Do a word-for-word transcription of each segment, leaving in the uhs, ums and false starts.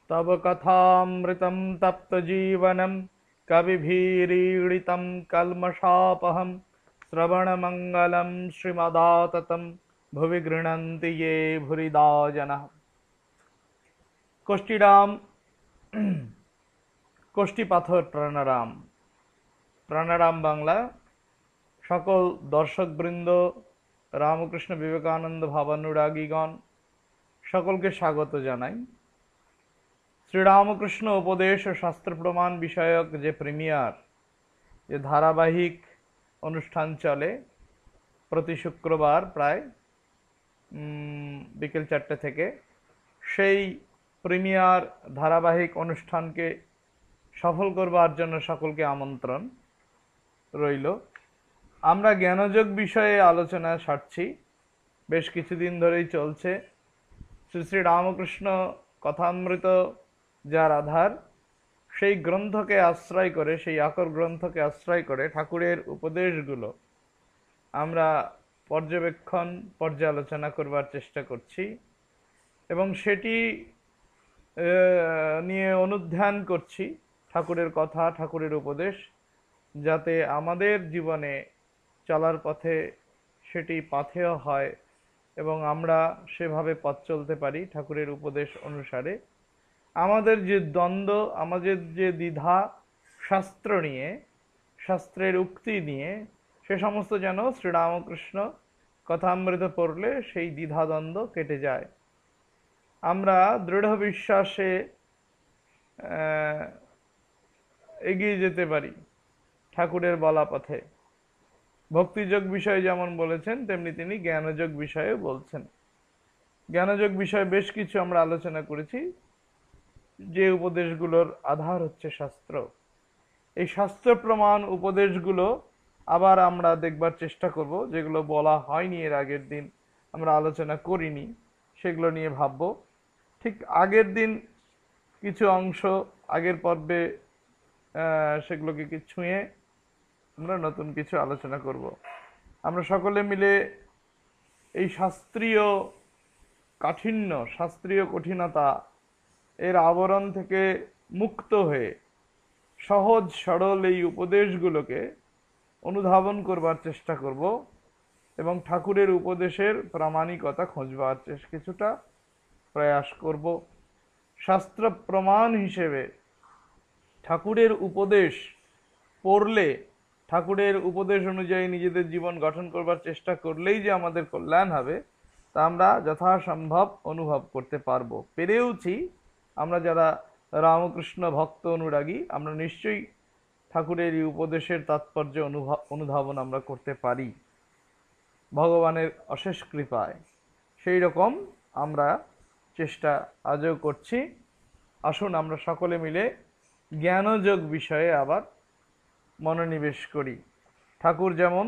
तव कथामृतं तप्तजीवनं कविभिरीडितं कल्मषापहं श्रवणमङ्गलं श्रीमदाततं भुवि गृह्णन्ति ये भूरिदा जनाः। कोष्ठीराम कोष्ठी पाथर प्राणाराम प्राणाराम बांगला सकल दर्शकबृंद रामकृष्ण विवेकानंद भावानुरागीगण सकलके स्वागत जानाई। श्रीरामकृष्ण उपदेश और शास्त्र प्रमाण विषयक जे प्रिमियार जे धाराबाहिक अनुष्ठान चले प्रति शुक्रवार प्राय बिकेल चारटे थेके सेई प्रिमियार धाराबाहिक अनुष्ठान के सफल करबार जन्य सकलके आमंत्रण रइल। आमरा ज्ञानयोग विषये आलोचना सारछि, बेश किछुदिन धरेई चलছে। श्री श्री रामकृष्ण कथामृत जार आधार सेई ग्रंथके आश्रय करे सेई आकर ग्रंथके आश्रय करे ठाकुरेर उपदेशगुलो आमरा पर्यवेक्षण पर्यालोचना करबार चेष्टा करछि एबं सेटी निये अनुध्यान करछि ठाकुरेर कथा ठाकुरेर उपदेश जाते आमादेर जीवने चलार पथे सेटी पाथेय हय एबं आमरा सेभावे पथ चलते पारी ठाकुरेर उपदेश अनुसारे। आमादेर जे द्वंद्व आमादेर जे द्विधा शास्त्र निये शास्त्रेर उक्ति निये से समस्त जेन श्रीरामकृष्ण कथामृत पढ़ले सेई द्विधा द्वंद्व केटे जाय। आमरा दृढ़ विश्वासे एगिए जेते पारी ठाकुरेर बला पथे। भक्तियोग विषय जेमन बोलेछेन तेमनि तिनि ज्ञानयोग विषये बोलछेन। ज्ञानयोग विषय बेश किछु आमरा आलोचना करेछि जे उपदेशगुलोर आधार हच्छे शास्त्र। এই শাস্ত্র প্রমাণ উপদেশগুলো আবার আমরা দেখবার চেষ্টা করব, যেগুলো বলা হয়নি এর আগের দিন আমরা আলোচনা করিনি সেগুলো নিয়ে ভাববো। ঠিক আগের দিন কিছু অংশ আগের পর্বে সেগুলোকে কি ছুঁয়ে আমরা নতুন কিছু আলোচনা করব। আমরা সকলে মিলে এই শাস্ত্রীয় কাঠিন্য শাস্ত্রীয় কঠিনতা এর আবরণ থেকে মুক্ত হয়ে সহজ সরল এই উপদেশগুলোকে অনুধাবন করবার চেষ্টা করব এবং ঠাকুরের উপদেশের প্রামাণিকতা খোঁজবার চেষ্টা কিছুটা প্রয়াস করব। শাস্ত্র প্রমাণ হিসেবে ঠাকুরের উপদেশ পড়লে ঠাকুরের উপদেশ অনুযায়ী নিজেদের জীবন গঠন করবার চেষ্টা করলেই যে আমাদের কল্যাণ হবে তা আমরা যথাসম্ভব অনুভব করতে পারবো। পেরেওছি আমরা যারা রামকৃষ্ণ ভক্ত অনুরাগী আমরা নিশ্চয়ই ঠাকুরের এই উপদেশের তাৎপর্য অনুধাবন আমরা করতে পারি ভগবানের অশেষ কৃপায়। সেই রকম আমরা চেষ্টা আজও করছি। আসুন আমরা সকলে মিলে জ্ঞানযোগ বিষয়ে আবার মনোনিবেশ করি। ঠাকুর যেমন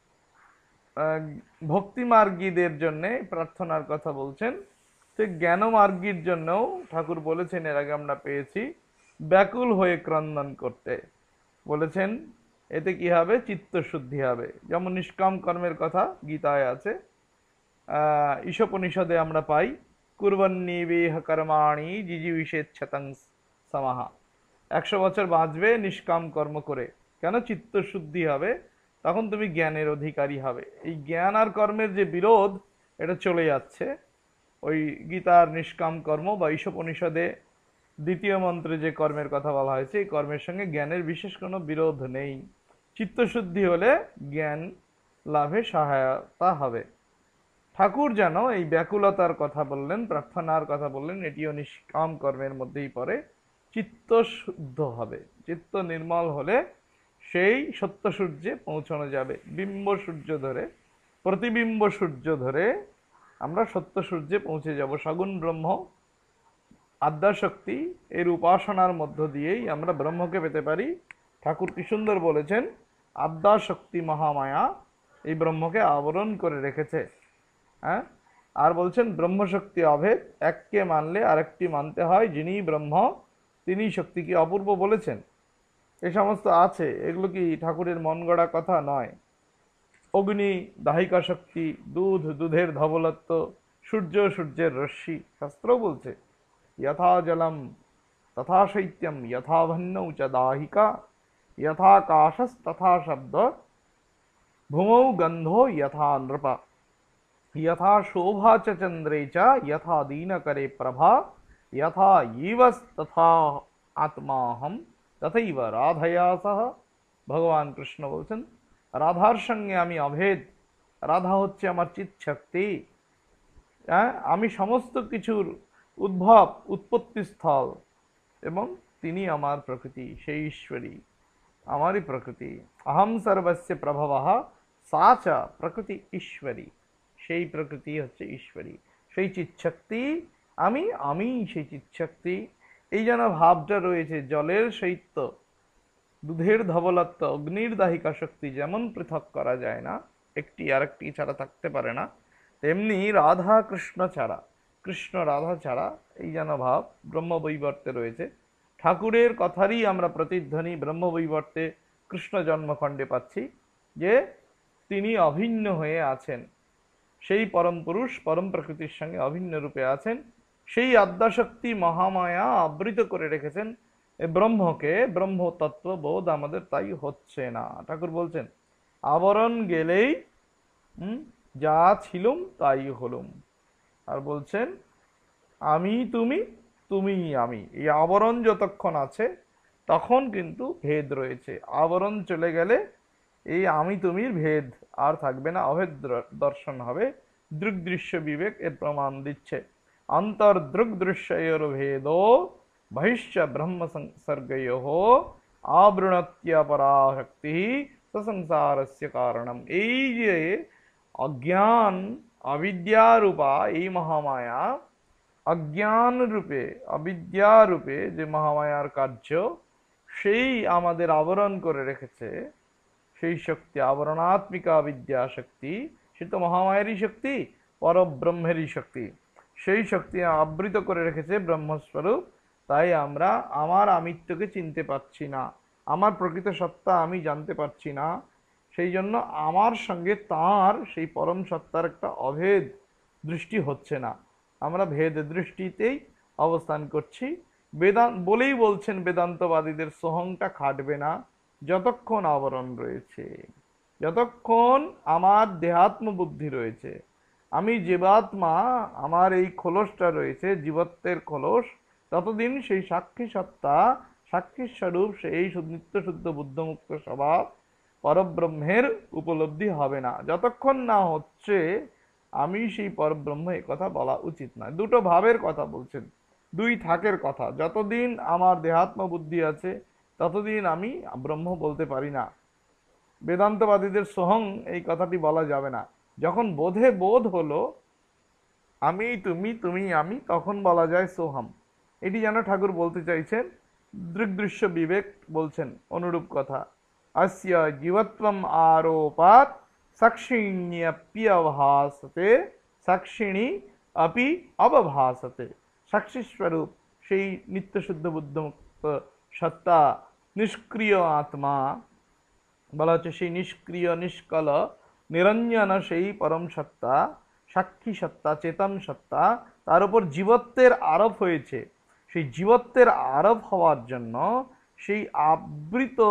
ভক্তিমার্গীদের জন্য প্রার্থনার কথা বলছেন, ঠিক জ্ঞানমার্গীর জন্যও ঠাকুর বলেছেন, এর আগে আমরা পেয়েছি, ব্যাকুল হয়ে ক্রন্দন করতে বলেছেন। এতে কি হবে? চিত্তশুদ্ধি হবে। যেমন নিষ্কাম কর্মের কথা গীতায় আছে, ঈশোপনিষদে আমরা পাই, কুর্বন্নিবেহ কর্মাণি জিজিবিষেচ্ছতং সমাহা। একশো বছর বাঁচবে নিষ্কাম কর্ম করে। কেন? চিত্তশুদ্ধি হবে, তখন তুমি জ্ঞানের অধিকারী হবে। এই জ্ঞান আর কর্মের যে বিরোধ এটা চলে যাচ্ছে। ওই গীতার নিষ্কাম কর্ম বা ঈশোপনিষদে দ্বিতীয় মন্ত্রে যে কর্মের কথা বলা হয়েছে এই কর্মের সঙ্গে জ্ঞানের বিশেষ কোনো বিরোধ নেই। চিত্তশুদ্ধি হলে জ্ঞান লাভে সহায়তা হবে। ঠাকুর যেন এই ব্যাকুলতার কথা বললেন, প্রার্থনার কথা বললেন, এটিও নিষ্কাম কর্মের মধ্যেই পড়ে। চিত্ত শুদ্ধ হবে, চিত্ত নির্মল হলে সেই সত্য সূর্যে পৌঁছানো যাবে। বিম্ব সূর্য ধরে প্রতিবিম্ব সূর্য ধরে আমরা সত্য সূর্যে পৌঁছে যাব। সগুণ ব্রহ্ম আদ্যাশক্তি এর উপাসনার মধ্য দিয়েই আমরা ব্রহ্মকে পেতে পারি। ঠাকুর কি সুন্দর বলেছেন, আদ্যাশক্তি মহামায়া এই ব্রহ্মকে আবরণ করে রেখেছে। হ্যাঁ, আর বলছেন ব্রহ্মশক্তি অভেদ, এককে মানলে আরেকটি মানতে হয়, যিনি ব্রহ্ম তিনি শক্তি। কি অপূর্ব বলেছেন। এই সমস্ত আছে, এগুলো কি ঠাকুরের মন গড়া কথা নয়। অগ্নি দাহিকা শক্তি, দুধ দুধের ধবলত্ব, সূর্য সূর্যের রশ্মি, শাস্ত্র বলছে। यथा जलम तथा शैत्यम यथा भन्नौ च दाहिका यथाकाशस्तथा शब्द भूमौ गंधो यथा नृप यथा शोभा च चंद्रे च यथा दीनकरे प्रभा यथा यीवस्तथा आत्माहम तथैव राधया सह। भगवान कृष्ण बोलছেন রাধার সঙ্গে আমি অভেদ। রাধা হচ্ছে আমার চিৎ শক্তি, আমি সমস্ত কিছুর উদ্ভব উৎপত্তি স্থল এবং তিনি আমার প্রকৃতি, সেই ঈশ্বরী আমারই প্রকৃতি। अहम सर्वस्य प्रभवः सा च प्रकृति ईश्वरी, সেই প্রকৃতি হচ্ছে ঈশ্বরী, সেই চিৎশক্তি আমি, আমি সেই চিৎশক্তি। এই যেন ভাবটা রয়েছে, জলের শৈত্য, দুধের ধবলত্ব, অগ্নির দাহিকা শক্তি যেমন পৃথক করা যায় না, একটি আরেকটি ছাড়া থাকতে পারে না, তেমনি রাধা কৃষ্ণ ছাড়া, কৃষ্ণ রাধা ছাড়া এই যেন ভাব ব্রহ্মবৈবর্তে রয়েছে। ঠাকুরের কথারই আমরা প্রতিধ্বনি ব্রহ্মবৈবর্তে কৃষ্ণ জন্মখণ্ডে পাচ্ছি, যে তিনি অভিন্ন হয়ে আছেন, সেই পরম পুরুষ পরম প্রকৃতির সঙ্গে অভিন্ন রূপে আছেন। সেই আদ্যাশক্তি মহামায়া আবৃত করে রেখেছেন ব্রহ্মকে। ব্রহ্ম তত্ত্ব বোধ আমাদের তাই হচ্ছে না। ঠাকুর বলছেন আবরণ গেলেই হুম যা ছিলুম তাই হলুম। আর বলছেন আমি তুমি, তুমি আমি, এই আবরণ যতক্ষণ আছে তখন কিন্তু ভেদ রয়েছে। আবরণ চলে গেলে এই আমি তুমির ভেদ আর থাকবে না, অভেদ দর্শন হবে। দৃগ্দৃশ্য বিবেক এর প্রমাণ দিচ্ছে। অন্তর্দৃগ্দৃশ্যয়োর ভেদো বহিশ্চ ব্রহ্ম সংসর্গয়োঃ আবৃণত্যপরাশক্তি সংসারস্য কারণম। এই যে অজ্ঞান অবিদ্যারূপা এই মহামায়া, অজ্ঞান রূপে অবিদ্যা রূপে যে মহামায়ার কার্য, সেই আমাদের আবরণ করে রেখেছে। সেই শক্তি আবরণাত্মিকা বিদ্যা শক্তি, সে তো মহামায়ারই শক্তি, পরব্রহ্মেরই শক্তি। সেই শক্তি আবৃত করে রেখেছে ব্রহ্মস্বরূপ। তাই আমরা আমার আমিত্বকে চিনতে পারছি না, আমার প্রকৃত সত্তা আমি জানতে পারছি না। সেই জন্য আমার সঙ্গে তার সেই পরম সত্তার একটা অভেদ দৃষ্টি হচ্ছে না, আমরা ভেদ দৃষ্টিতেই অবস্থান করছি। বেদান্ত বলেই বলছেন বেদান্তবাদীদের সোহংটা খাটবে না যতক্ষণ আবরণ রয়েছে, যতক্ষণ আমার দেহাত্ম বুদ্ধি রয়েছে, আমি জীবাত্মা, আমার এই খোলসটা রয়েছে জীবত্বের খোলস, ততদিন সেই সাক্ষী সত্তা, সাক্ষী স্বরূপ, সেই নিত্য শুদ্ধ বুদ্ধমুক্ত স্বভাব পরব্রহ্মের উপলব্ধি হবে না। যতক্ষণ না হচ্ছে আমি সেই পরব্রহ্ম, এ কথা বলা উচিত নয়। দুটো ভাবের কথা বলছেন, দুই থাকের কথা। যতদিন আমার দেহাত্ম বুদ্ধি আছে ততদিন আমি ব্রহ্ম বলতে পারি না। বেদান্তবাদীদের সোহং এই কথাটি বলা যাবে না। যখন বোধে বোধ হলো আমি তুমি, তুমি আমি, তখন বলা যায় সোহম। এটি যেন ঠাকুর বলতে চাইছেন। দৃগ্দৃশ্য বিবেক বলছেন অনুরূপ কথা। अस्य जीवत्वम आरोपात साक्षिण्यप्यवभासते साक्षिणी अपि अवभासते। साक्षी स्वरूप সেই নিত্য শুদ্ধ বুদ্ধমুক্ত সত্তা, নিষ্ক্রিয় আত্মা বলা হচ্ছে, সেই নিষ্ক্রিয় নিষ্কল নিরঞ্জন সেই পরম সত্তা, সাক্ষী সত্তা, চেতন সত্তা, তার উপর জীবত্বের আরোপ হয়েছে। সেই জীবত্বের আরোপ হওয়ার জন্য সেই আবৃত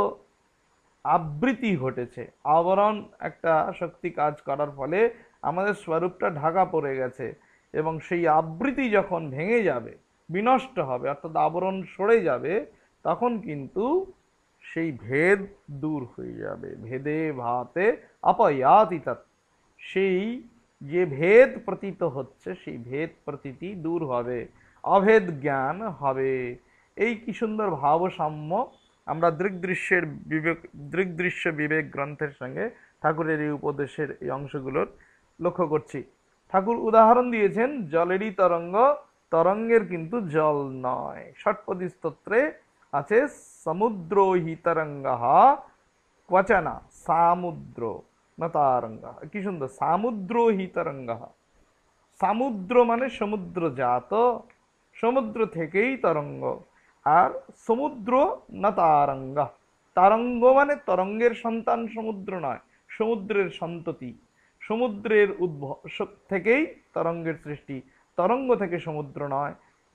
আবৃতি ঘটেছে। আবরণ একটা শক্তি কাজ করার ফলে আমাদের স্বরূপটা ঢাকা পড়ে গেছে, এবং সেই আবৃতি যখন ভেঙে যাবে, বিনষ্ট হবে, অর্থাৎ আবরণ সরে যাবে, তখন কিন্তু সেই ভেদ দূর হয়ে যাবে। ভেদে ভাতে অপয়াতি তৎ, সেই যে ভেদ প্রতীত হচ্ছে সেই ভেদ প্রতীতি দূর হবে, অভেদ জ্ঞান হবে। এই কি সুন্দর ভাবসাম্য আমরা দৃগ্দৃশ্যের বিবেক দৃগ্দৃশ্য বিবেক গ্রন্থের সঙ্গে ঠাকুরের এই উপদেশের এই অংশগুলোর লক্ষ্য করছি। ঠাকুর উদাহরণ দিয়েছেন জলেরই তরঙ্গ, তরঙ্গের কিন্তু জল নয়। ষটপদী স্তোত্রে আছে সমুদ্রো হি তরঙ্গঃ ক্বচনা সামুদ্র না তারঙ্গঃ। কি সুন্দর, সামুদ্রো হি তরঙ্গঃ। সামুদ্র মানে সমুদ্র জাত, সমুদ্র থেকেই তরঙ্গ। আর সমুদ্র না তারঙ্গ, তারঙ্গ মানে তরঙ্গের সন্তান সমুদ্র নয়, সমুদ্রের সন্ততি। সমুদ্রের উদ্ভব থেকেই তরঙ্গের সৃষ্টি, তরঙ্গ থেকে সমুদ্র নয়।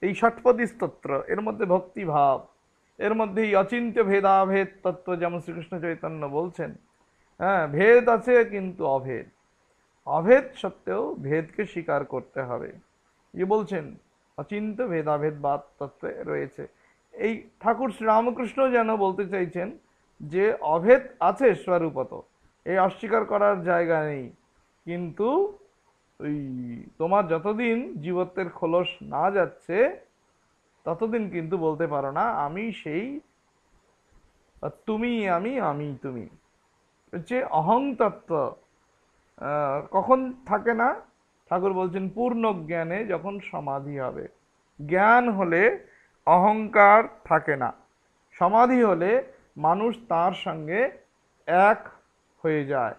এই ষটপদী স্তোত্র, এর মধ্যে ভক্তি ভাব, এর মধ্যে এই অচিন্ত্য ভেদাভেদ তত্ত্ব, যেমন শ্রীকৃষ্ণ চৈতন্য বলছেন, হ্যাঁ ভেদ আছে কিন্তু অভেদ, অভেদ সত্ত্বেও ভেদকে স্বীকার করতে হবে। ইয়ে বলছেন অচিন্ত্য ভেদাভেদ বাদ তত্ত্বে রয়েছে। এই ঠাকুর শ্রীরামকৃষ্ণ যেন বলতে চাইছেন যে অভেদ আছে স্বরূপত, এই অস্বীকার করার জায়গা নেই, কিন্তু ওই তোমার যতদিন জীবত্বের খোলস না যাচ্ছে ততদিন কিন্তু বলতে পারো না আমি সেই, তুমি আমি, আমি তুমি। হচ্ছে অহং তত্ত্ব কখন থাকে না? ঠাকুর বলছেন পূর্ণ জ্ঞানে, যখন সমাধি হবে। জ্ঞান হলে অহংকার থাকে না, সমাধি হলে মানুষ তার সঙ্গে এক হয়ে যায়।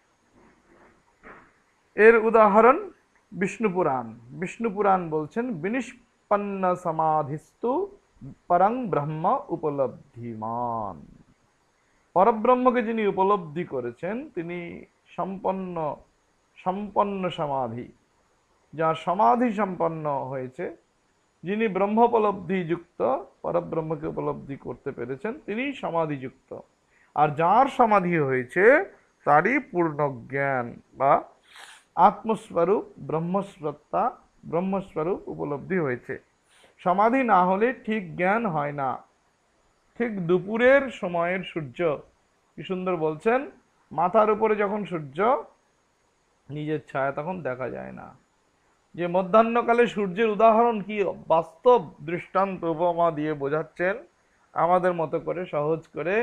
এর উদাহরণ বিষ্ণু পুরাণ। বিষ্ণু পুরাণ বলছেন বিনিষ্পন্ন সমাধিস্তু পরং ব্রহ্ম উপলব্ধিমান। পরব্রহ্মকে যিনি উপলব্ধি করেছেন তিনি সম্পন্ন সম্পন্ন সমাধি, যার সমাধি সম্পন্ন হয়েছে, যিনি ব্রহ্মোপলব্ধি যুক্ত, পরব্রহ্মকে উপলব্ধি করতে পেরেছেন, তিনি সমাধিযুক্ত। আর যার সমাধি হয়েছে তারই পূর্ণ জ্ঞান বা আত্মস্বরূপ ব্রহ্মস্বত্তা ব্রহ্মস্বরূপ উপলব্ধি হয়েছে। সমাধি না হলে ঠিক জ্ঞান হয় না। ঠিক দুপুরের সময়ের সূর্য, কি সুন্দর বলছেন, মাথার উপরে যখন সূর্য, নিজের ছায়া তখন দেখা যায় না। যে মধ্যাহ্নকালে সূর্যের উদাহরণ কি বাস্তব দৃষ্টান্ত উপমা দিয়ে বোঝাচ্ছেন আমাদের মতো করে, সহজ করে,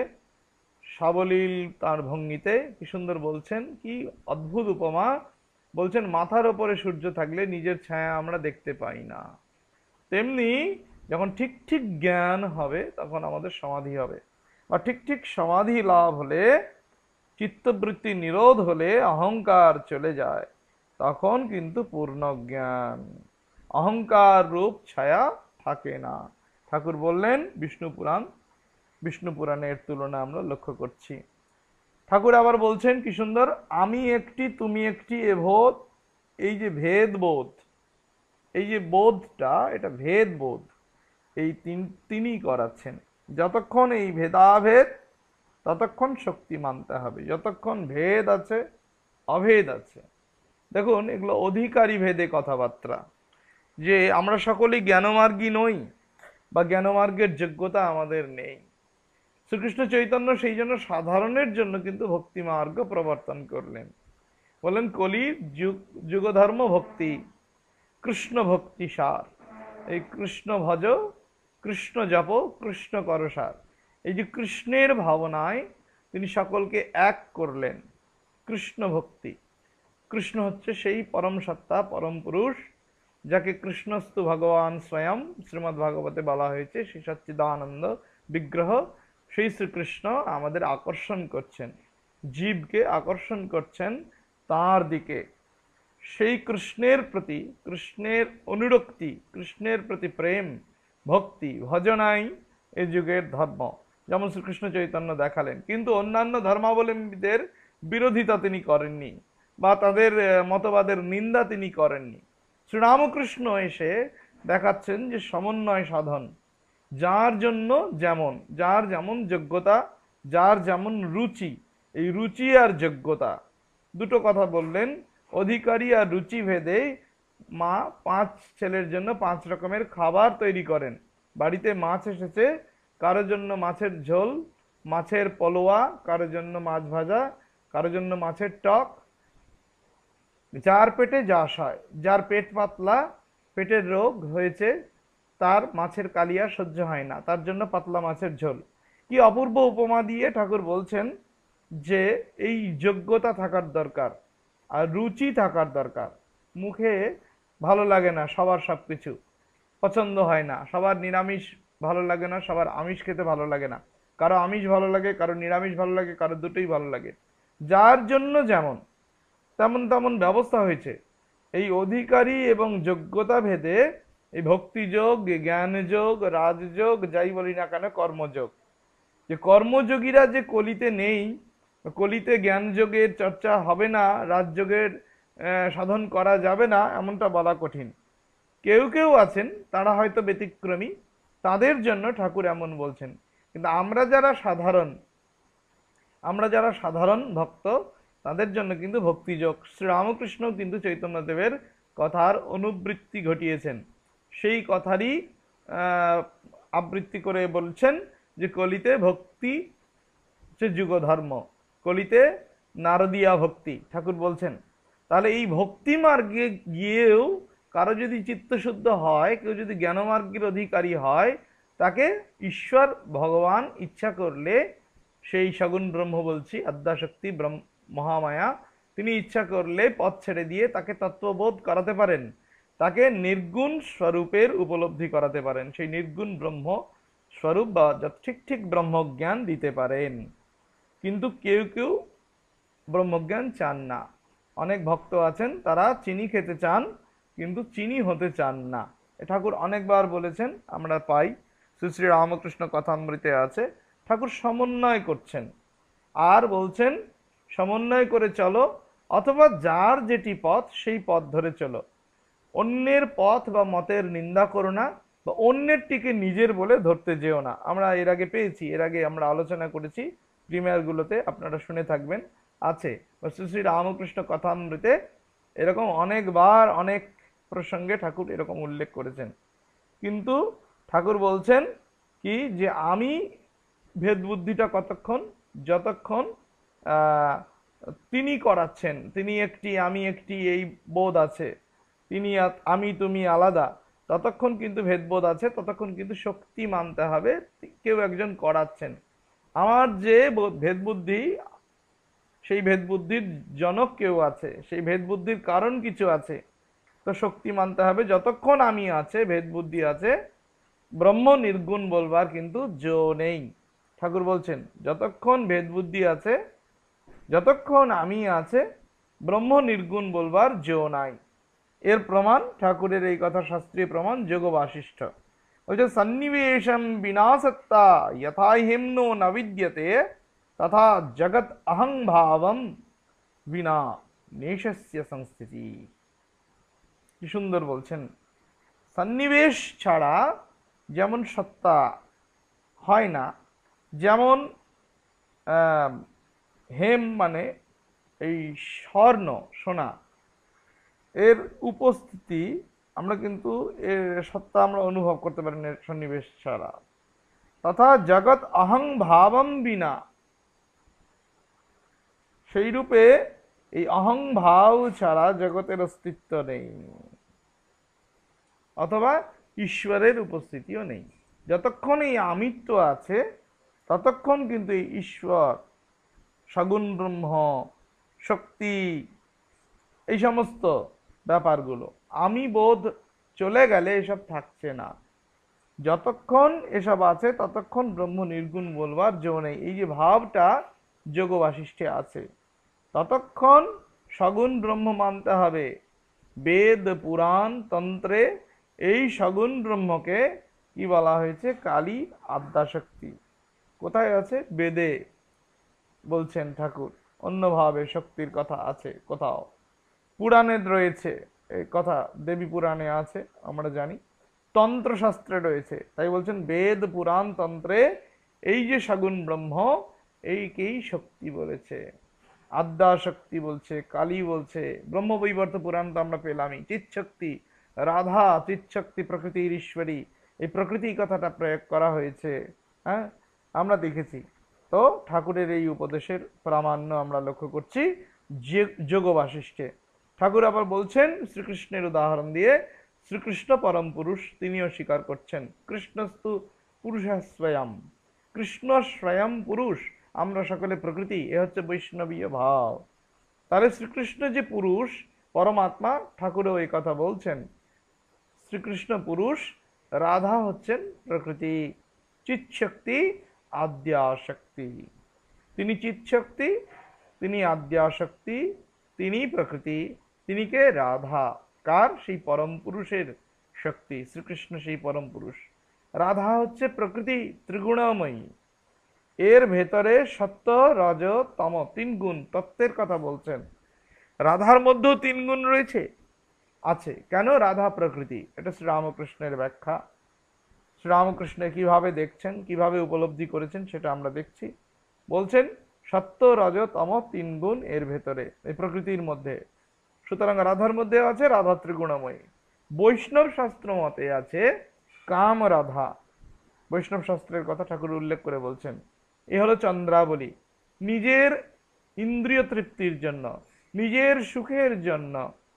সাবলীল তার ভঙ্গিতে, কি সুন্দর বলছেন, কি অদ্ভুত উপমা বলছেন। মাথার উপরে সূর্য থাকলে নিজের ছায়া আমরা দেখতে পাই না, তেমনি যখন ঠিক ঠিক জ্ঞান হবে তখন আমাদের সমাধি হবে, বা ঠিক ঠিক সমাধি লাভ হলে, চিত্তবৃত্তি নিরোধ হলে, অহংকার চলে যায়, তখন কিন্তু পূর্ণ জ্ঞান, অহংকার রূপ ছায়া থাকে না। ঠাকুর বললেন বিষ্ণু পুরাণ, বিষ্ণু পুরাণের তুলনা আমরা লক্ষ্য করছি। ঠাকুর আবার বলছেন কি সুন্দর, আমি একটি তুমি একটি এ বোধ, এই যে ভেদ বোধ, এই যে বোধটা, এটা ভেদ বোধ, এই তিন তিনিই করাচ্ছেন। যতক্ষণ এই ভেদাভেদ, ততক্ষণ শক্তি মানতে হবে। যতক্ষণ ভেদ আছে, অভেদ আছে, দেখুন এগুলো অধিকারী ভেদে কথাবার্তা, যে আমরা সকলেই জ্ঞানমার্গী নই বা জ্ঞানমার্গের যোগ্যতা আমাদের নেই। শ্রীকৃষ্ণ চৈতন্য সেই জন্য সাধারণের জন্য কিন্তু ভক্তি মার্গ প্রবর্তন করলেন। বলেন কলি যুগ যুগধর্ম ভক্তি, কৃষ্ণ ভক্তি সার। এই কৃষ্ণ ভজ, কৃষ্ণ জপ, কৃষ্ণ করসার। এই যে কৃষ্ণের ভাবনায় তিনি সকলকে এক করলেন, কৃষ্ণ ভক্তি। কৃষ্ণ হচ্ছে সেই পরম সত্তা, পরম পুরুষ, যাকে কৃষ্ণস্তু ভগবান স্বয়ং শ্রীমদ্ ভাগবতে বলা হয়েছে, সেই সচ্চিদানন্দ বিগ্রহ, সেই শ্রীকৃষ্ণ আমাদের আকর্ষণ করছেন, জীবকে আকর্ষণ করছেন তার দিকে। সেই কৃষ্ণের প্রতি, কৃষ্ণের অনুরক্তি, কৃষ্ণের প্রতি প্রেম, ভক্তি, ভজনাই এই যুগের ধর্ম, যেমন শ্রীকৃষ্ণ চৈতন্য দেখালেন। কিন্তু অন্যান্য ধর্মাবলম্বীদের বিরোধিতা তিনি করেননি, বা তাদের মতবাদের নিন্দা তিনি করেননি। শ্রীরামকৃষ্ণ এসে দেখাচ্ছেন যে সমন্বয় সাধন, যার জন্য যেমন, যার যেমন যোগ্যতা, যার যেমন রুচি, এই রুচি আর যোগ্যতা দুটো কথা বললেন। অধিকারী আর রুচি ভেদে মা পাঁচ ছেলের জন্য পাঁচ রকমের খাবার তৈরি করেন। বাড়িতে মাছ এসেছে, কারোর জন্য মাছের ঝোল, মাছের পলোয়া, কারোর জন্য মাছ ভাজা, কারোর জন্য মাছের টক। যার পেটে যা হয়, যার পেট পাতলা, পেটের রোগ হয়েছে, তার মাছের কালিয়া সহ্য হয় না, তার জন্য পাতলা মাছের ঝোল। কি অপূর্ব উপমা দিয়ে ঠাকুর বলছেন যে এই যোগ্যতা থাকার দরকার আর রুচি থাকার দরকার। মুখে ভালো লাগে না সবার, সব কিছু পছন্দ হয় না সবার, নিরামিষ ভালো লাগে না সবার, আমিষ খেতে ভালো লাগে না, কারো আমিষ ভালো লাগে, কারো নিরামিষ ভালো লাগে, কারো দুটোই ভালো লাগে। যার জন্য যেমন তেমন তেমন ব্যবস্থা হয়েছে। এই অধিকারী এবং যোগ্যতা ভেদে এই ভক্তিযোগ, জ্ঞানযোগ, রাজযোগ, যাই বলি না কেন, কর্মযোগ, যে কর্মযোগীরা যে কলিতে নেই, কলিতে জ্ঞানযোগের চর্চা হবে না, রাজযোগের সাধন করা যাবে না, এমনটা বলা কঠিন। কেউ কেউ আছেন তারা হয়তো ব্যতিক্রমী, তাদের জন্য ঠাকুর এমন বলছেন। কিন্তু আমরা যারা সাধারণ আমরা যারা সাধারণ ভক্ত তাদের জন্য কিন্তু ভক্তিযোগ, শ্রীরামকৃষ্ণ কিন্তু চৈতন্যদেবের কথার অনুবৃত্তি ঘটিয়েছেন, সেই কথারই আবৃত্তি করে বলছেন যে কলিতে ভক্তি হচ্ছে যুগ ধর্ম, কলিতে নারদীয়া ভক্তি, ঠাকুর বলছেন। তাহলে এই ভক্তি মার্গে গিয়েও কারো যদি চিত্তশুদ্ধ হয়, কেউ যদি জ্ঞানমার্গের অধিকারী হয়, তাকে ঈশ্বর ভগবান ইচ্ছা করলে, সেই সগুণ ব্রহ্ম বলছি, আদ্যাশক্তি ব্রহ্ম মহামায়া, তিনি ইচ্ছা করলে পথ ছেড়ে দিয়ে তাকে তত্ত্ববোধ করাতে পারেন, তাকে নির্গুণ স্বরূপের উপলব্ধি করাতে পারেন, সেই নির্গুণ ব্রহ্ম স্বরূপ বা ঠিক ঠিক ব্রহ্মজ্ঞান দিতে পারেন। কিন্তু কেউ কেউ ব্রহ্মজ্ঞান চান না। অনেক ভক্ত আছেন তারা চিনি খেতে চান কিন্তু চিনি হতে চান না। ঠাকুর অনেকবার বলেছেন, আমরা পাই শ্রী শ্রী রামকৃষ্ণ কথামৃতে আছে, ঠাকুর সমন্বয় করছেন আর বলছেন সমন্বয় করে চলো, অথবা যার যেটি পথ সেই পথ ধরে চলো, অন্যের পথ বা মতের নিন্দা করো না, বা অন্যেরটিকে নিজের বলে ধরতে যেও না। আমরা এর আগে পেয়েছি, এর আগে আমরা আলোচনা করেছি প্রিমিয়ারগুলোতে, আপনারা শুনে থাকবেন, আছে শ্রী শ্রী রামকৃষ্ণ কথামৃতে এরকম অনেকবার অনেক প্রসঙ্গে ঠাকুর এরকম উল্লেখ করেছেন। কিন্তু ঠাকুর বলছেন কি যে আমি ভেদ বুদ্ধিটা কতক্ষণ, যতক্ষণ তিনি করাচ্ছেন, তিনি একটি আমি একটি এই বোধ আছে, তিনি আমি তুমি আলাদা, ততক্ষণ কিন্তু ভেদবোধ আছে, ততক্ষণ কিন্তু শক্তি মানতে হবে, কেউ একজন করাচ্ছেন। আমার যে ভেদ বুদ্ধি, সেই ভেদ বুদ্ধির জনক কেউ আছে, সেই ভেদ বুদ্ধির কারণ কিছু আছে, তো শক্তি মানতে হবে। যতক্ষণ আমি আছে, ভেদ বুদ্ধি আছে, ব্রহ্ম নির্গুণ বলবার কিন্তু জো নেই। ঠাকুর বলছেন যতক্ষণ ভেদ বুদ্ধি আছে, যতক্ষণ আমি আছে, ব্রহ্ম নির্গুণ বলবার জো নাই। এর প্রমাণ ঠাকুরের এই কথা শাস্ত্রীয় প্রমাণ যোগ বাশিষ্ঠ। বলছে সন্নিবেশম বিনাসত্তা যথা হেমনো ন বিদ্যতে তথা জগৎ অহং ভাবম বিনা নেশস্য সংস্থিতি। কি সুন্দর বলছেন, সন্নিবেশ ছাড়া যেমন সত্তা হয় না, যেমন হেম মানে এই স্বর্ণ সোনা, এর উপস্থিতি আমরা কিন্তু এর সত্তা আমরা অনুভব করতে পারি না সন্নিবেশ ছাড়া। তথা জগৎ অহং ভাবম বিনা, সেই রূপে এই অহং ভাব ছাড়া জগতের অস্তিত্ব নেই, অথবা ঈশ্বরের উপস্থিতিও নেই। যতক্ষণ এই আমিত্ব আছে ততক্ষণ কিন্তু এই ঈশ্বর, সগুণ ব্রহ্ম, শক্তি, এই সমস্ত ব্যাপারগুলো আমি বোধ চলে গেলে এসব থাকছে না। যতক্ষণ এসব আছে ততক্ষণ ব্রহ্ম নির্গুণ বলবার জো নেই, এই যে ভাবটা যোগ বাশিষ্ঠে আছে, ততক্ষণ সগুণ ব্রহ্ম মানতে হবে। বেদ পুরাণ তন্ত্রে এই সগুণ ব্রহ্মকে কি বলা হয়েছে? কালী আদ্যাশক্তি। কোথায় আছে? বেদে বলছেন ঠাকুর, অন্যভাবে শক্তির কথা আছে কোথাও, পুরাণে রয়েছে এই কথা, দেবী পুরাণে আছে আমরা জানি, তন্ত্রশাস্ত্রে রয়েছে। তাই বলছেন বেদ পুরাণ তন্ত্রে এই যে সগুণ ব্রহ্ম, এইকেই শক্তি বলেছে, আদ্যাশক্তি বলছে, কালী বলছে। ব্রহ্মবৈবর্ত পুরাণ তো আমরা পেলামই, চিৎশক্তি, রাধা চিৎশক্তি প্রকৃতির ঈশ্বরী, এই প্রকৃতি কথাটা প্রয়োগ করা হয়েছে, হ্যাঁ আমরা দেখেছি। তো ঠাকুরের এই উপদেশের প্রামাণ্য আমরা লক্ষ্য করছি যোগ বাশিষ্ঠে। ঠাকুর আবার বলছেন শ্রীকৃষ্ণের উদাহরণ দিয়ে, শ্রীকৃষ্ণ পরম পুরুষ, তিনিও স্বীকার করছেন কৃষ্ণস্তু পুরুষ স্বয়ং, কৃষ্ণ স্বয়ং পুরুষ, আমরা সকলে প্রকৃতি, এ হচ্ছে বৈষ্ণবীয় ভাব। তাহলে শ্রীকৃষ্ণ যে পুরুষ পরমাত্মা, ঠাকুরও এই কথা বলছেন, শ্রীকৃষ্ণ পুরুষ, রাধা হচ্ছেন প্রকৃতি, চিৎশক্তি আদ্যাশক্তি। তিনি চিৎশক্তি, তিনি আদ্যাশক্তি, তিনি প্রকৃতি, তিনি কে? রাধা। কার? সেই পরম পুরুষের শক্তি। শ্রীকৃষ্ণ সেই পরম পুরুষ, রাধা হচ্ছে প্রকৃতি ত্রিগুণময়ী, এর ভেতরে সত্য রজ তম তিন গুণ তত্ত্বের কথা বলছেন। রাধার মধ্যেও তিন গুণ রয়েছে, আছে। কেন? রাধা প্রকৃতি। এটা শ্রীরামকৃষ্ণের ব্যাখ্যা। শ্রীরামকৃষ্ণ কিভাবে দেখছেন, কিভাবে উপলব্ধি করেছেন সেটা আমরা দেখছি। বলছেন সত্য রজ তম তিন গুণ এর ভেতরে, এই প্রকৃতির মধ্যে। সুতরাং রাধার মধ্যে আছে রাধা ত্রিগুণময়ী। বৈষ্ণব শাস্ত্র মতে আছে কাম রাধা। বৈষ্ণব শাস্ত্রের কথা ঠাকুর উল্লেখ করে বলছেন এ হলো চন্দ্রাবলী। নিজের ইন্দ্রিয় তৃপ্তির জন্য, নিজের সুখের জন্য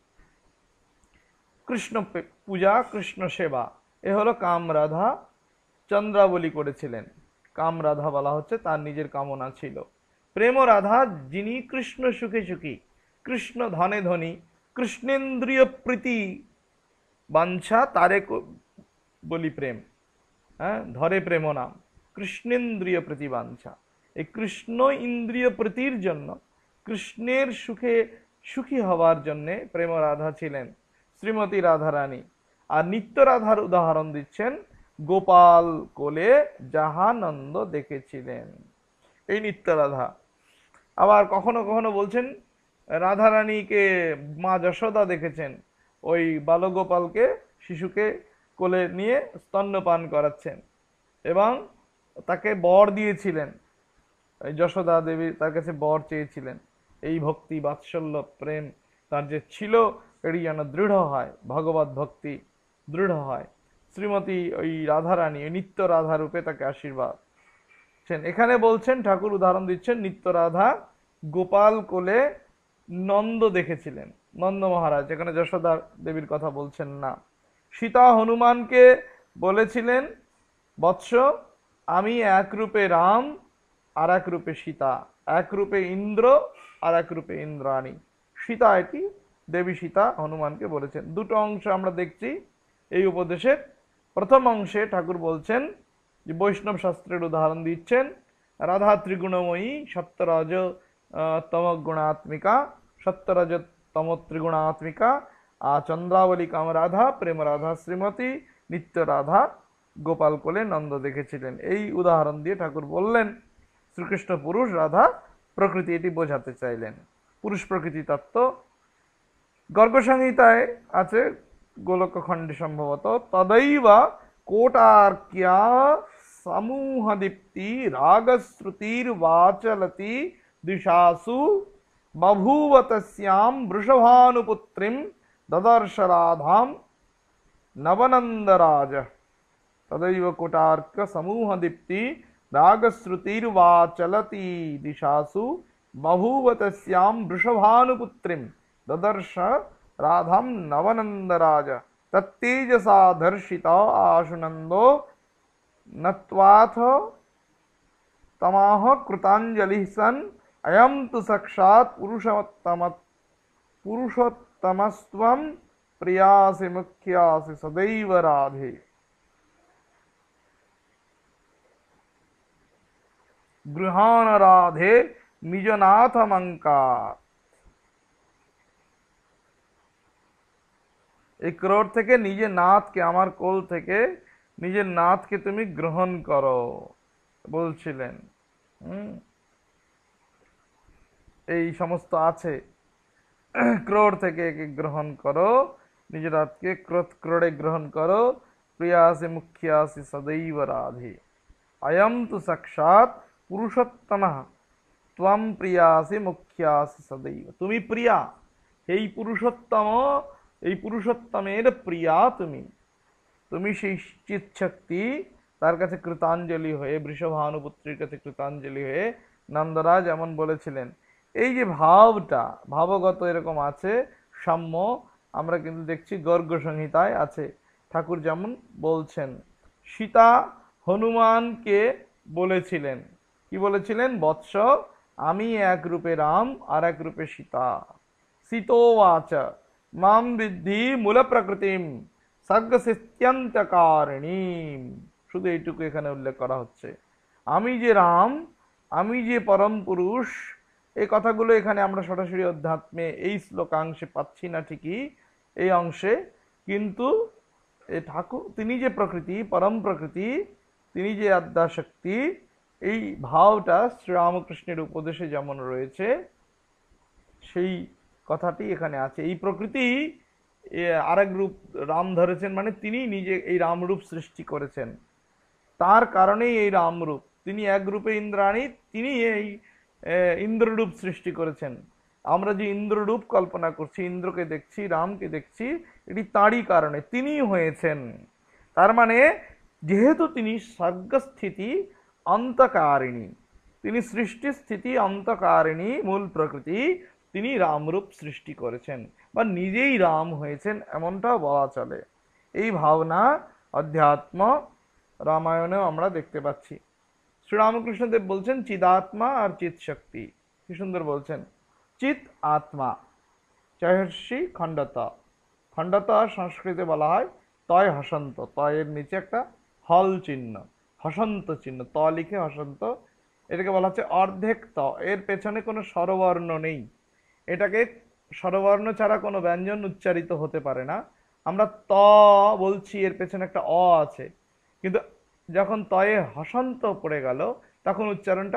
কৃষ্ণ পূজা, কৃষ্ণ সেবা, এ হলো কাম রাধা। চন্দ্রাবলী করেছিলেন। কাম রাধা বলা হচ্ছে তার নিজের কামনা ছিল। প্রেম রাধা যিনি কৃষ্ণ সুখে সুখী, কৃষ্ণ ধনে ধনী, কৃষ্ণেন্দ্রিয় প্রীতি বাঞ্ছা, তারে বলি প্রেম। হ্যাঁ, ধরে প্রেম নাম, কৃষ্ণেন্দ্রিয় প্রীতি বাঞ্ছা। এই কৃষ্ণ ইন্দ্রিয় প্রীতির জন্য, কৃষ্ণের সুখে সুখী হওয়ার জন্য প্রেম রাধা ছিলেন শ্রীমতী রাধারানী। আর নিত্য রাধার উদাহরণ দিচ্ছেন গোপাল কোলে যাহানন্দ দেখেছিলেন, এই নিত্য রাধা। আবার কখনো কখনো বলছেন রাধারানীকে মা যশোদা দেখেছেন, ওই বালগোপালকে, শিশুকে কোলে নিয়ে স্তন্যপান করাচ্ছেন এবং তাকে বর দিয়েছিলেন। যশোদা দেবী তার কাছে বর চেয়েছিলেন। এই ভক্তি বাৎসল্য প্রেম তার যে ছিল, এটি যেন দৃঢ় হয়, ভগবত ভক্তি দৃঢ় হয়। শ্রীমতী ওই রাধারানী, নিত্য রাধা রূপে তাকে আশীর্বাদ। এখানে বলছেন, ঠাকুর উদাহরণ দিচ্ছেন, নিত্য রাধা গোপাল কোলে নন্দ দেখেছিলেন, নন্দ মহারাজ। এখানে যশোদা দেবীর কথা বলছেন না। সীতা হনুমানকে বলেছিলেন, বৎস আমি এক রূপে রাম আর এক রূপে সীতা, এক রূপে ইন্দ্র আর এক রূপে ইন্দ্রাণী। সীতা, এটি দেবী সীতা হনুমানকে বলেছেন। দুটো অংশ আমরা দেখছি এই উপদেশের। প্রথম অংশে ঠাকুর বলছেন যে বৈষ্ণব শাস্ত্রের উদাহরণ দিচ্ছেন, রাধা ত্রিগুণময়ী, সত্যরজ তম গুণাত্মিকা, সত্যরজ তম ত্রিগুণাত্মিকা। আর চন্দ্রাবলী কাম রাধা, প্রেম রাধা শ্রীমতী, নিত্য রাধা গোপাল কোলে নন্দ দেখেছিলেন। এই উদাহরণ দিয়ে ঠাকুর বললেন শ্রীকৃষ্ণ পুরুষ, রাধা প্রকৃতি, এটি বোঝাতে চাইলেন পুরুষ প্রকৃতি তত্ত্ব। গর্গ সংহিতায় আছে গোলক খণ্ডে সম্ভবত, তदैव কোটার্ক্যা समूहदीप्ति रागश्रुतिर्वाचलति दिशासु बभूव तस्यां वृषभानुपुत्रीं ददर्श राधां नवनंदराज। तदैव कोटार्क समूहदीप्ति रागश्रुतिर्वाचलति दिशासु बभूव तस्यां वृषभानुपुत्रीं ददर्श राधां नवनंदराज। तत्तेजसा दर्शिता आशुनंदो नत्वाथ तमाह कृतांजलि सन अयम तु साक्षात् पुरुषोत्तम पुरुषोत्तमस्त्वं प्रियासि मुख्यासि सदैव राधे। गृहान राधे निजनाथ मंकार। एक क्रोध থেকে নিজের নাথকে, আমার কোল থেকে নিজের নাথকে তুমি গ্রহণ করো বলছিলেন। হুম, এই সমস্ত আছে। ক্রোধ থেকে একে গ্রহণ করো, নিজের নাথকে ক্রোধ ক্রোড়ে গ্রহণ করো। প্রিয়াসি মুখ্যাসি সदैव রাধে। अयम तु साक्षात् पुरुषोत्तमः त्वं प्रियासि मुख्यासि सदैव। তুমি প্রিয়া, এই পুরুষোত্তম, এই পুরুষোত্তমের প্রিয়া তুমি। তুমি সেই চিৎ শক্তি, তার কাছে কৃতাঞ্জলি হয়ে, বৃষভানুপুত্রীর কাছে কৃতাঞ্জলি হয়ে নন্দরাজ এমন বলেছিলেন। এই যে ভাবটা, ভাবগত এরকম আছে সাম্য, আমরা কিন্তু দেখছি গর্গ সংহিতায় আছে। ঠাকুর যেমন বলছেন, সীতা হনুমানকে বলেছিলেন, কি বলেছিলেন? বৎস আমি এক রূপে রাম আর এক রূপে সীতা। সীতোবাচ মাম বিদ্ধি মূল প্রকৃতিম সর্গসিত্যন্তকারিণী। শুধু এইটুকু এখানে উল্লেখ করা হচ্ছে, আমি যে রাম, আমি যে পরম পুরুষ। এই কথাগুলো এখানে আমরা সরাসরি অধ্যাত্মে এই শ্লোকাংশে পাচ্ছি না ঠিকই, এই অংশে, কিন্তু এই ঠাকুর তিনি যে প্রকৃতি, পরম প্রকৃতি, তিনি যে আদ্যাশক্তি, এই ভাবটা শ্রীরামকৃষ্ণের উপদেশে যেমন রয়েছে সেই কথাটি এখানে আছে। এই প্রকৃতি আরেক রূপ রাম ধরেছেন, মানে তিনি নিজে এই রামরূপ সৃষ্টি করেছেন, তার কারণেই এই রামরূপ। তিনি এক রূপে ইন্দ্রাণী, তিনি এই ইন্দ্ররূপ সৃষ্টি করেছেন। আমরা যে ইন্দ্ররূপ কল্পনা করছি, ইন্দ্রকে দেখছি, রামকে দেখছি, এটি তাঁরই কারণে, তিনিই হয়েছেন। তার মানে যেহেতু তিনি সর্গস্থিতি অন্তকারিণী, তিনি সৃষ্টি স্থিতি অন্তকারিণী মূল প্রকৃতি, তিনি রামরূপ সৃষ্টি করেছেন বা নিজেই রাম হয়েছেন, এমনটাও বলা চলে। এই ভাবনা অধ্যাত্ম রামায়ণেও আমরা দেখতে পাচ্ছি। শ্রীরামকৃষ্ণদেব বলছেন চিদাত্মা আর চিৎ শক্তি, কি সুন্দর বলছেন। চিৎ আত্মা, চহর্ষি খণ্ডত, খণ্ডত সংস্কৃতে বলা হয় তয় হসন্ত, তয়ের নিচে একটা হল চিহ্ন, হসন্ত চিহ্ন, ত লিখে হসন্ত, এটাকে বলা হচ্ছে অর্ধেক ত, এর পেছনে কোনো স্বরবর্ণ নেই, এটাকে স্বরবর্ণ ছাড়া কোনো ব্যঞ্জন উচ্চারিত হতে পারে না। আমরা ত বলছি, এর পেছনে একটা অ আছে, কিন্তু যখন তয়ে হসন্ত পড়ে গেল তখন উচ্চারণটা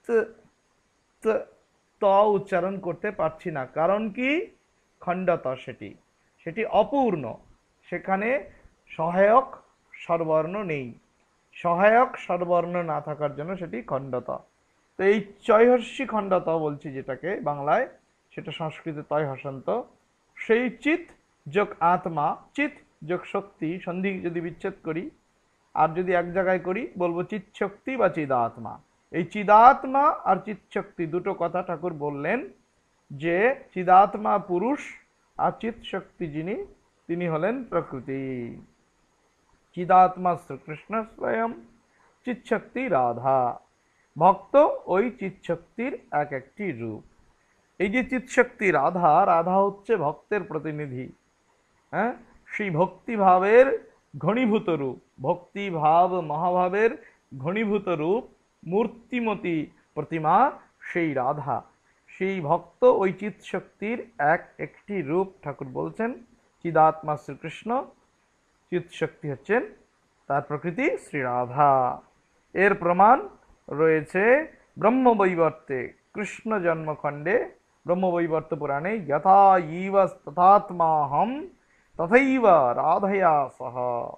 ত উচ্চারণ করতে পারছি না। কারণ কি? খণ্ডত, সেটি সেটি অপূর্ণ, সেখানে সহায়ক স্বরবর্ণ নেই, সহায়ক স্বরবর্ণ না থাকার জন্য সেটি খণ্ডত। তো এই চয়হর্ষি খণ্ডত বলছি যেটাকে বাংলায়, সেটা সংস্কৃতে তয় হসন্ত। সেই চিৎ যোগ আত্মা, চিৎ যোগ শক্তি, সন্ধি যদি বিচ্ছেদ করি আর যদি এক জায়গায় করি বলবো চিৎ শক্তি বা চিদাত্মা। এই চিদাত্মা আর চিৎ শক্তি দুটো কথা ঠাকুর বললেন, যে চিদাত্মা পুরুষ আর চিৎ শক্তি যিনি, তিনি হলেন প্রকৃতি। চিদাত্মা শ্রীকৃষ্ণ স্বয়ং, চিৎ শক্তি রাধা। ভক্ত ওই চিৎ শক্তির এক একটি রূপ। এই যে চিৎ শক্তি রাধা, রাধা হচ্ছে ভক্তের প্রতিনিধি, হ্যাঁ, সেই ভক্তিভাবের ঘনীভূত রূপ, ভক্তিভাব মহাভাবের ঘনীভূত রূপ, মূর্তিমতী প্রতিমা সেই রাধা, সেই ভক্ত ওই চিৎ শক্তির এক একটি রূপ। ঠাকুর বলছেন চিদাত্মা শ্রীকৃষ্ণ, চিৎ শক্তি হচ্ছেন তার প্রকৃতি শ্রী রাধা। এর প্রমাণ রয়েছে ব্রহ্মবৈবর্তে, কৃষ্ণ জন্মখণ্ডে, ব্রহ্মবৈবর্ত পুরাণে, যথা ইব তথাত্মাহম তথৈব রাধয়া সহ,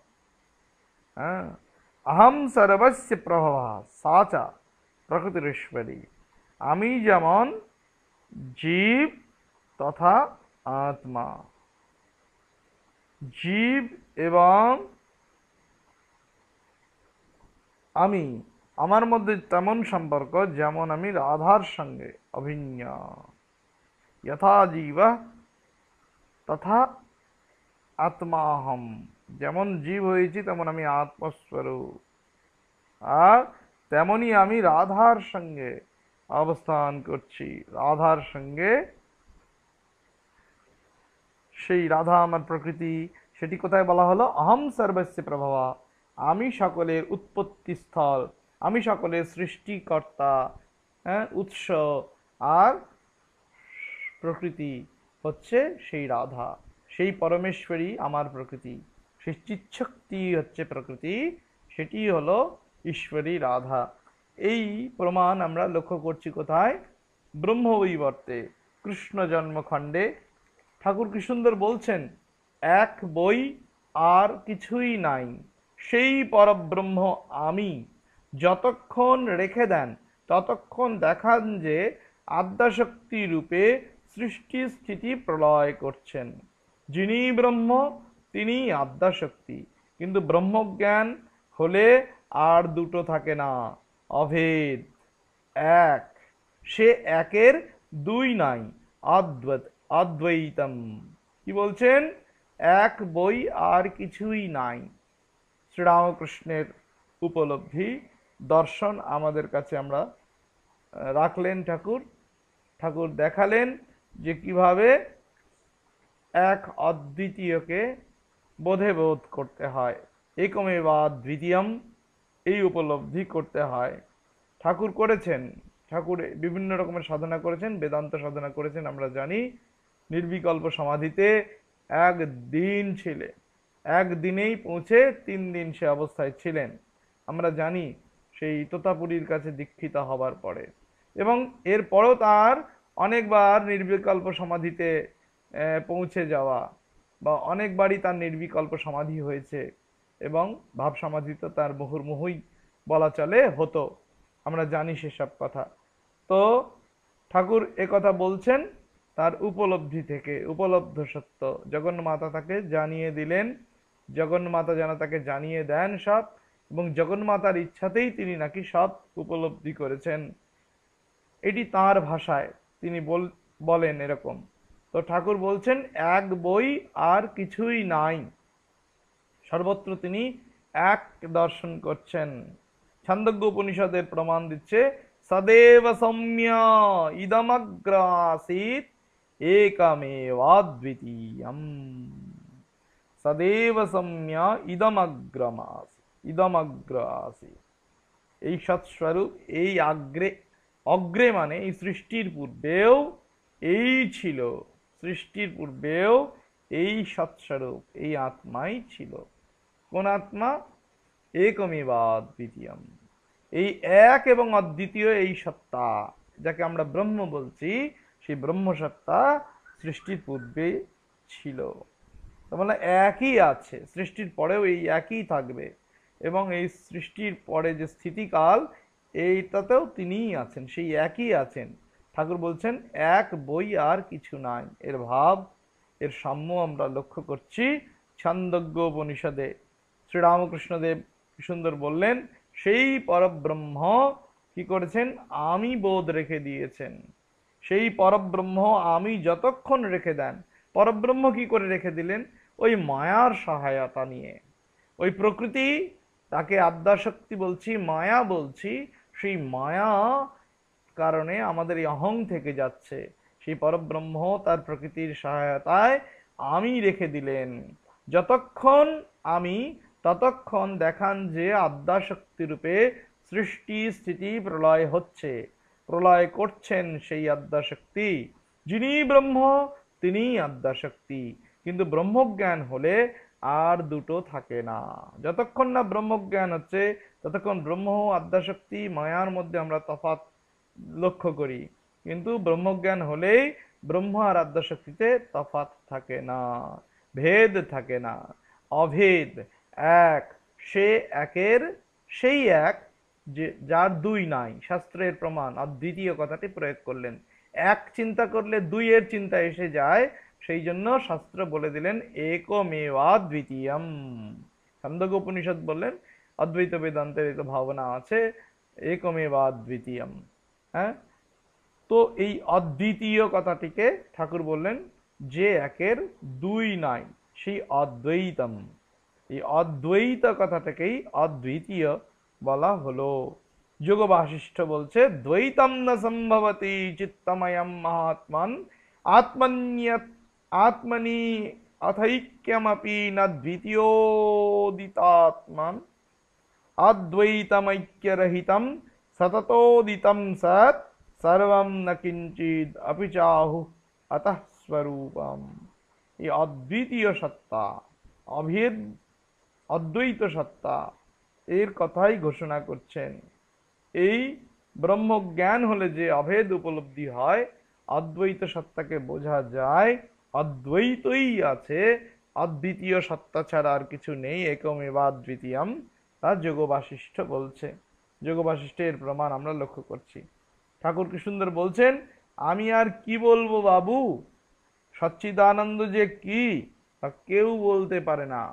अहम सर्वस्य प्रभवा साचा प्रकृतिरीश्वरी। আমি যেমন জীব তথা আত্মা, জীব এবং আমি, আমার মধ্যে তেমন সম্পর্ক যেমন আমি রাধার সঙ্গে অভিন্ন। যথা জীব তথা আত্মাহম, যেমন জীব হয়েছি তেমন আমি আত্মস্বরূপ, আর তেমনি আমি রাধার সঙ্গে অবস্থান করছি, রাধার সঙ্গে। সেই রাধা আমার প্রকৃতি, সেটি কোথায় বলা হলো? অহম সর্বস্য প্রভবা, আমি সকলের উৎপত্তি স্থল, আমি সকলের সৃষ্টিকর্তা, হ্যাঁ, উৎস, আর প্রকৃতি হচ্ছে সেই রাধা, সেই পরমেশ্বরী আমার প্রকৃতি, সেই চিৎশক্তি হচ্ছে প্রকৃতি, সেটি হলো ঈশ্বরী রাধা। এই প্রমাণ আমরা লক্ষ্য করছি কোথায়? ব্রহ্মবৈবর্তে, কৃষ্ণ জন্মখণ্ডে। ঠাকুর কি সুন্দর বলছেন, এক বই আর কিছুই নাই, সেই পরব্রহ্ম আমি। যতক্ষণ রেখে দেন ততক্ষণ দেখান যে আদ্যাশক্তি রূপে সৃষ্টি স্থিতি প্রলয় করছেন। যিনি ব্রহ্ম তিনি আদ্যাশক্তি, কিন্তু ব্রহ্মজ্ঞান হলে আর দুটো থাকে না, অভেদ, এক। সে একের দুই নাই, অদ্বৈত, অদ্বৈতম। কি বলছেন? এক বই আর কিছুই নাই। শ্রীরামকৃষ্ণের উপলব্ধি দর্শন আমাদের কাছে আমরা রাখলেন ঠাকুর। ঠাকুর দেখালেন যে কিভাবে এক অদ্বিতীয়কে বোধে বোধ করতে হয়, একমেবা দ্বিতীয়ম, এই উপলব্ধি করতে হয়। ঠাকুর করেছেন, ঠাকুর বিভিন্ন রকমের সাধনা করেছেন, বেদান্ত সাধনা করেছেন, আমরা জানি। নির্বিকল্প সমাধিতে একদিন ছিলেন, একদিনেই পৌঁছে তিন দিন সে অবস্থায় ছিলেন, আমরা জানি, সেই তোতাপুরীর কাছে দীক্ষিত হবার পরে। এবং এরপরও তার অনেকবার নির্বিকল্প সমাধিতে পৌঁছে যাওয়া, বা অনেকবারই তার নির্বিকল্প সমাধি হয়েছে এবং ভাব সমাধি তো তার মুহুর্মুহুই বলা চলে হতো, আমরা জানি সেসব কথা। তো ঠাকুর একথা বলছেন তার উপলব্ধি থেকে, উপলব্ধ সত্য জগন্মাতা তাকে জানিয়ে দিলেন, জগন্মাতা যেন তাকে জানিয়ে দেন সব, এবং জগন্মাতার ইচ্ছাতেই তিনি নাকি সব উপলব্ধি করেছেন। এটি তার ভাষায় তিনি বলেন এরকম। তো ঠাকুর বলছেন এক বই আর কিছুই নাই, সর্বত্র তিনি এক দর্শন করছেন। ছান্দোগ্য উপনিষদের প্রমাণ দিচ্ছে সদেব সৌম্য ইদমগ্র আসীত একমেবাদ্বিতীয়ম। সদেব সৌম্য ইদমগ্রম আসীত, ইদমগ্র আসীত, এই সৎস্বরূপ, এই আগ্রে, অগ্রে মানে এই সৃষ্টির পূর্বেও এই ছিল, সৃষ্টির পূর্বেও এই সৎস্বরূপ, এই আত্মাই ছিল। কোন আত্মা? একমেবা অদ্বিতীয়ম, এই এক এবং অদ্বিতীয় এই সত্তা যাকে আমরা ব্রহ্ম বলছি, সেই ব্রহ্ম সত্তা সৃষ্টির পূর্বে ছিল, মানে একই আছে, সৃষ্টির পরেও এই একই থাকবে, এবং এই সৃষ্টির পরে যে স্থিতিকাল এইটাতেও তিনিই আছেন, সেই একই আছেন। ঠাকুর বলছেন এক বই আর কিছু নাই। এর ভাব, এর সাম্য আমরা লক্ষ্য করছি ছান্দোগ্য উপনিষদে। শ্রীরামকৃষ্ণদেব সুন্দর বললেন, সেই পরব্রহ্ম কি করেছেন? আমি বোধ রেখে দিয়েছেন। সেই পরব্রহ্ম আমি যতক্ষণ রেখে দেন, পরব্রহ্ম কি করে রেখে দিলেন? ওই মায়ার সহায়তা নিয়ে। ওই প্রকৃতি, তাকে আদ্যাশক্তি বলছি, মায়া বলছি, সেই মায়া কারণে আমাদের এই অহং থেকে যাচ্ছে, সেই পরব্রহ্ম তার প্রকৃতির সহায়তায় আমি রেখে দিলেন। যতক্ষণ আমি, ততক্ষণ দেখান যে আদ্যাশক্তি রূপে সৃষ্টি স্থিতি প্রলয় হচ্ছে, প্রলয় করছেন সেই আদ্যাশক্তি। যিনি ব্রহ্ম তিনি আদ্যাশক্তি। কিন্তু ব্রহ্মজ্ঞান হলে আর দুটো থাকে না। যতক্ষণ না ব্রহ্মজ্ঞান হচ্ছে ততক্ষণ ব্রহ্ম আদ্যাশক্তি মায়ার মধ্যে আমরা তফাৎ লক্ষ্য করি, কিন্তু ব্রহ্মজ্ঞান হলেই ব্রহ্ম আর আদ্যাশক্তিতে তফাৎ থাকে না, ভেদ থাকে না, অভেদ এক। সে একের সেই এক যে যার দুই নাই। শাস্ত্রের প্রমাণ অদ্বিতীয় কথাটি প্রয়োগ করলেন। এক চিন্তা করলে দুইয়ের চিন্তা এসে যায়, সেই জন্য শাস্ত্র বলে দিলেন একমেবাদ্বিতীয়ম। ছান্দোগ্য উপনিষদ বললেন অদ্বৈত বেদান্তের এই তো ভাবনা আছে একমেবাদ্বিতীয়ম। হ্যাঁ, তো এই অদ্বিতীয় কথাটিকে ঠাকুর বললেন যে একের দুই নাই, সেই অদ্বৈতম। এই অদ্বৈত কথাটাকেই অদ্বিতীয় বলা হলো। যোগ বাসিষ্ঠ বলছে দ্বৈতম ন সম্ভবতি চিত্তময়ম মহাত্মন আত্মন্যত আত্মনি অথৈক্যমপি ন দ্বিতীয়োদিতাত্মন অদ্বৈতমৈক্যরহিতম সততোদিতম সৎ সর্বম ন কিঞ্চিদ অপি চাহু অতঃ স্বরূপম। এই অদ্বিতীয় সত্তা, অভেদ অদ্বৈত সত্তা, এর কথাই ঘোষণা করছেন। এই ব্রহ্মজ্ঞান হলে যে অভেদ উপলব্ধি হয়, অদ্বৈত সত্তাকে বোঝা যায়, অদ্বৈতই আছে, অদ্বিতীয় সত্তা ছাড়া আর কিছু নেই, একমেবাদ্বিতীয়ম। তা যোগ বাসিষ্ঠ বলছে। যোগ বাসিষ্ঠের প্রমাণ আমরা লক্ষ্য করছি। ঠাকুর কি সুন্দর বলছেন, আমি আর কি বলবো বাবু, সচ্চিদানন্দ যে কি তা কেউ বলতে পারে না।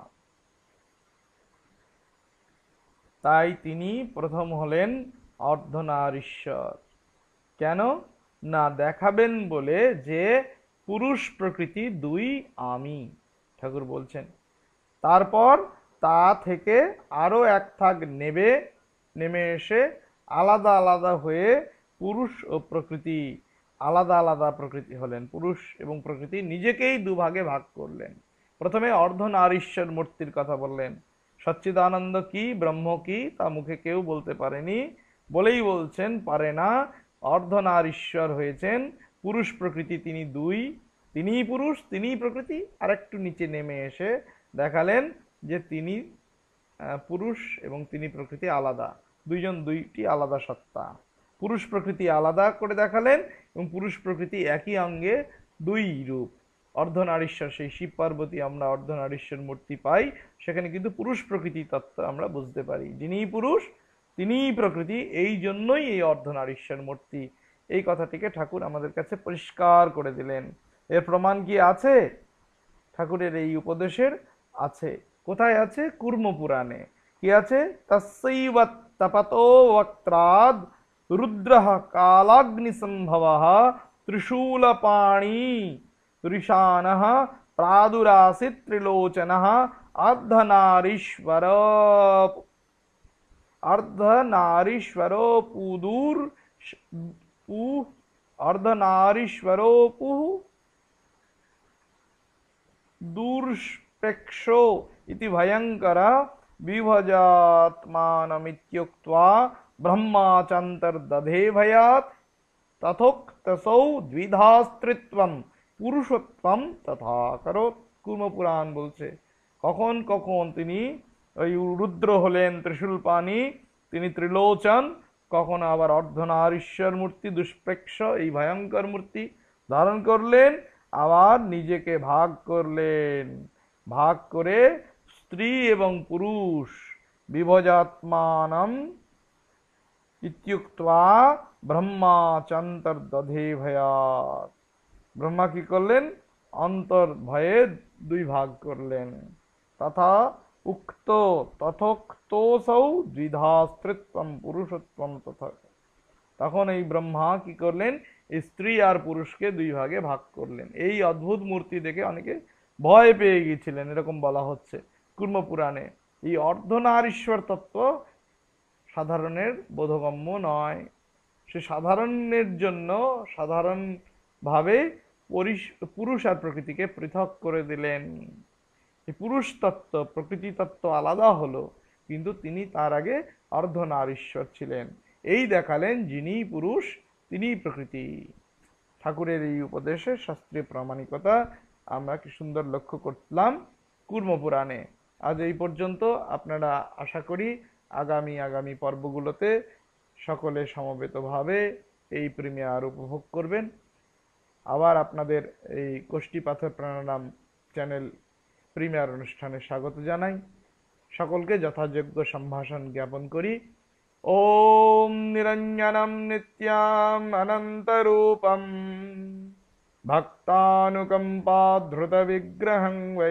তাই তিনি প্রথম হলেন অর্ধনারীশ্বর। কেন না? দেখাবেন বলে যে পুরুষ প্রকৃতি দুই আমি, ঠাকুর বলছেন। তারপর তা থেকে আরো এক ভাগ নেবে, নেমে এসে আলাদা আলাদা হয়ে পুরুষ ও প্রকৃতি আলাদা আলাদা প্রকৃতি হলেন। পুরুষ এবং প্রকৃতি নিজেকেই দুভাগে ভাগ করলেন। প্রথমে অর্ধনারীশ্বর মূর্তির কথা বললেন। সচ্চিদানন্দ কি, ব্রহ্ম কি, তা মুখে কেউ বলতে পারেনি বলেই বলছেন পারে না। অর্ধনারীশ্বর হয়েছেন, পুরুষ প্রকৃতি তিনি দুই, তিনিই পুরুষ তিনিই প্রকৃতি। আর একটু নিচে নেমে এসে দেখালেন যে তিনি পুরুষ এবং তিনি প্রকৃতি আলাদা, দুইজন দুইটি আলাদা সত্তা। পুরুষ প্রকৃতি আলাদা করে দেখালেন এবং পুরুষ প্রকৃতি একই অঙ্গে দুই রূপ, অর্ধনারীশ্বর, সেই শিব পার্বতী আমরা অর্ধনারীশ্বর মূর্তি পাই, সেখানে কিন্তু পুরুষ প্রকৃতি তত্ত্ব আমরা বুঝতে পারি। যিনি পুরুষ তিনিই প্রকৃতি, এই জন্যই এই অর্ধনারীশ্বর মূর্তি। এই কথাটিকে ঠাকুর আমাদের কাছে পরিষ্কার করে দিলেন। এর প্রমাণ কি আছে? ঠাকুরের এই উপদেশের আছে। কোথায় আছে? কুর্ম পুরাণে। কি আছে? তস্যৈব তপতো বক্ত্রাদ রুদ্রঃ কালাগ্নিসম্ভবঃ ত্রিশূলপাণি ঋষানঃ প্রাদুরাসিত ত্রিলোচনঃ অর্ধনারীশ্বর अर्धनारीश्वरो पुदूर पु अर्धनारीश्वरो पु दूर्ष्पेक्षो इति भयंकर विभजात्मानमित्युक्त्वा ब्रह्माचन्तर्दधे भयात् तथोक्तसौ द्विधास्त्रित्वं পুরুষোত্তম তথা করো। কুর্ম পুরাণ বলছে কখন কখন তিনি ওই রুদ্র হলেন, ত্রিশূলপাণি, তিনি ত্রিলোচন, কখনো আবার অর্ধনারীশ্বর মূর্তি দুষ্প্রেক্ষ এই ভয়ঙ্কর মূর্তি ধারণ করলেন, আবার নিজেকে ভাগ করলেন। ভাগ করে স্ত্রী এবং পুরুষ বিভজাত্মানম ইত্যুক্ত্বা ব্রহ্মাচন্তর্দধে ভয়াৎ। ব্রহ্মা কি করলেন? অন্তর ভয়ে দুই ভাগ করলেন। তথা উক্ত তথোক্তোসৌ দ্বিধাস্ত্রিত্বম পুরুষোত্তম তথা। তখন এই ব্রহ্মা কি করলেন? স্ত্রী আর পুরুষকে দুই ভাগে ভাগ করলেন। এই অদ্ভুত মূর্তি দেখে অনেকে ভয় পেয়ে গিয়েছিলেন, এরকম বলা হচ্ছে কুর্ম পুরাণে। এই অর্ধনারীশ্বর তত্ত্ব সাধারণের বোধগম্য নয়। সে সাধারণের জন্য সাধারণভাবে পুরুষ আর প্রকৃতিকে পৃথক করে দিলেন। পুরুষ তত্ত্ব প্রকৃতি তত্ত্ব আলাদা হলো, কিন্তু তিনি তার আগে অর্ধনারীশ্বর ছিলেন। এই দেখালেন যিনি পুরুষ তিনিই প্রকৃতি। ঠাকুরের এই উপদেশে শাস্ত্রীয় প্রামাণিকতা আমরা কি সুন্দর লক্ষ্য করলাম কুর্ম পুরাণে। আজ এই পর্যন্ত। আপনারা আশা করি আগামী আগামী পর্বগুলোতে সকলে সমবেতভাবে এই প্রিমিয়ার উপভোগ করবেন। আবার আপনাদের এই কোষ্ঠী পাথর প্রাণায়াম চ্যানেল প্রিমিয়ার অনুষ্ঠানে স্বাগত জানাই। সকলকে যথাযোগ্য সম্ভাষণ জ্ঞাপন করি। ওম নিরঞ্জনম নিত্যাম অনন্তরূপম ভক্তানুকম্পাধৃত বিগ্রহং বৈ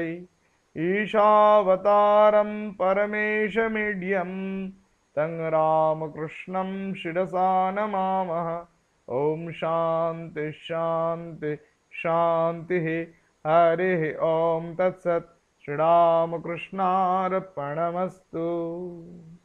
ঈশাবতারম পরমেশমিড্যম তং রামকৃষ্ণম শিরসা নমামঃ। ओम शांति शांति शांति। हरि ओम तत्सत्। श्री रामकृष्णार्पणमस्तु।